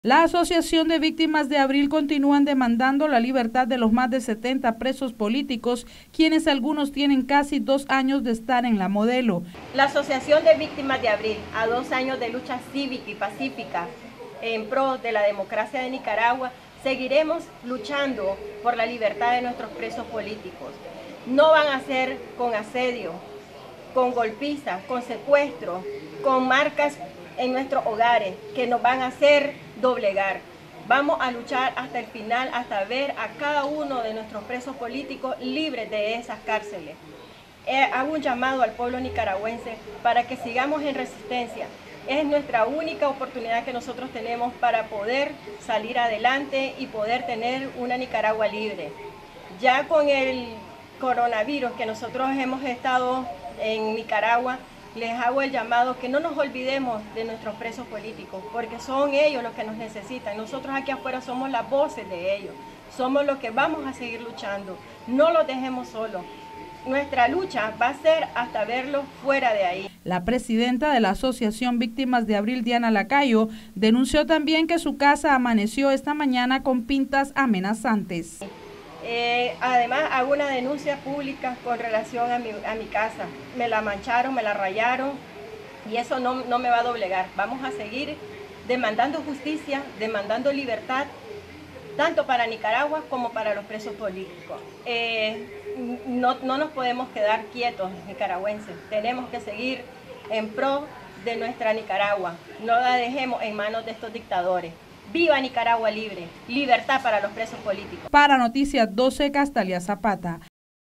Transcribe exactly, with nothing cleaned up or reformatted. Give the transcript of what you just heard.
La Asociación de Víctimas de Abril continúan demandando la libertad de los más de setenta presos políticos, quienes algunos tienen casi dos años de estar en la Modelo. La Asociación de Víctimas de Abril, a dos años de lucha cívica y pacífica en pro de la democracia de Nicaragua, seguiremos luchando por la libertad de nuestros presos políticos. No van a ser con asedio, con golpizas, con secuestro, con marcas en nuestros hogares que nos van a hacer doblegar. Vamos a luchar hasta el final, hasta ver a cada uno de nuestros presos políticos libres de esas cárceles. Eh, hago un llamado al pueblo nicaragüense para que sigamos en resistencia. Es nuestra única oportunidad que nosotros tenemos para poder salir adelante y poder tener una Nicaragua libre. Ya con el coronavirus que nosotros hemos estado en Nicaragua, les hago el llamado que no nos olvidemos de nuestros presos políticos, porque son ellos los que nos necesitan. Nosotros aquí afuera somos las voces de ellos, somos los que vamos a seguir luchando. No los dejemos solos. Nuestra lucha va a ser hasta verlos fuera de ahí. La presidenta de la Asociación Víctimas de Abril, Diana Lacayo, denunció también que su casa amaneció esta mañana con pintas amenazantes. Eh, además, hago una denuncia pública con relación a mi, a mi casa. Me la mancharon, me la rayaron y eso no, no me va a doblegar. Vamos a seguir demandando justicia, demandando libertad, tanto para Nicaragua como para los presos políticos. Eh, no, no nos podemos quedar quietos, nicaragüenses. Tenemos que seguir en pro de nuestra Nicaragua. No la dejemos en manos de estos dictadores. ¡Viva Nicaragua libre! Libertad para los presos políticos. Para Noticias doce, Castalia Zapata.